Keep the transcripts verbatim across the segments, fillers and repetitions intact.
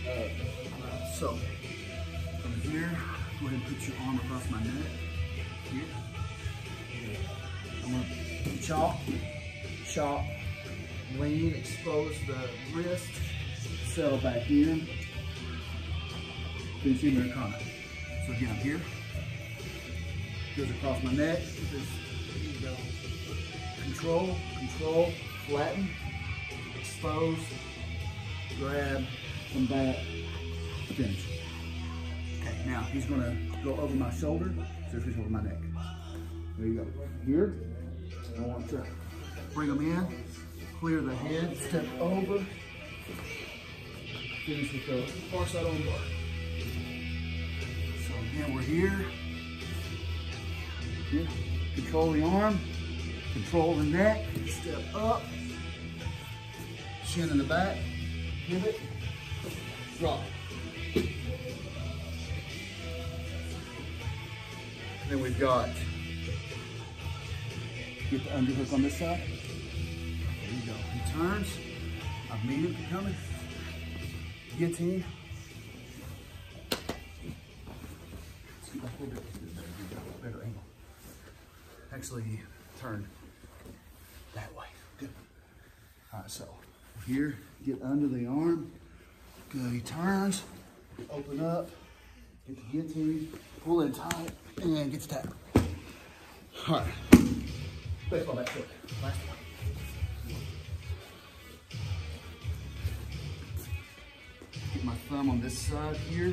Uh, so, from here, go ahead and put your arm across my neck. Here. I'm gonna chop, chop, lean, expose the wrist, settle back in, finish in Americana. So again, I'm here, goes across my neck, there you go. Control, control, flatten, expose, grab, come back, finish. Okay, now he's gonna go over my shoulder, so he's over my neck. There you go. Here, I want to bring them in, clear the head, step over, finish with the far side on bar. So again, we're here. Here. Control the arm, control the neck, step up, chin in the back, pivot, drop. Then we've got, get the underhook on this side. There you go. He turns. I've meet him coming. Guillotine. See, that's a little bit better angle. Actually, he turned that way. Good. All right, so here, get under the arm. Good. He turns. Open up. Get the guillotine. Pull in tight. And get the tap. All right. Baseball bat quick. Last one. Get my thumb on this side here.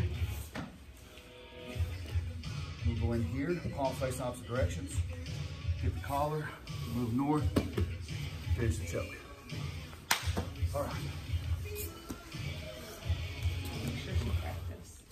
We'll go in here. Palm face opposite directions. Get the collar. Move north. Finish the choke. All right.